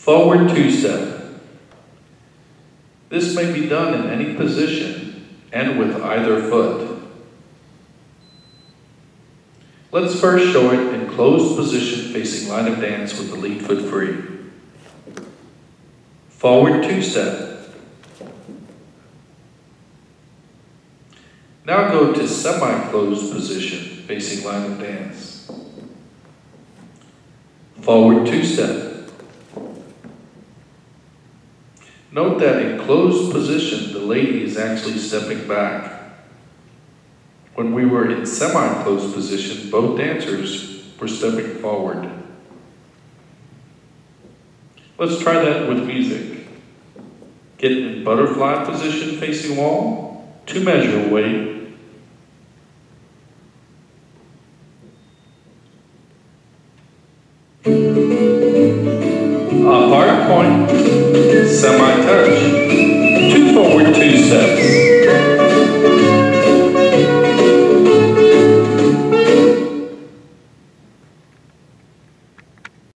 Forward two-step. This may be done in any position and with either foot. Let's first show it in closed position facing line of dance with the lead foot free. Forward two-step. Now go to semi-closed position facing line of dance. Forward two-step. Note that in closed position, the lady is actually stepping back. When we were in semi-closed position, both dancers were stepping forward. Let's try that with music. Get in butterfly position facing wall, 2 measure wait. A hard point, semi-touch, 2 forward, 2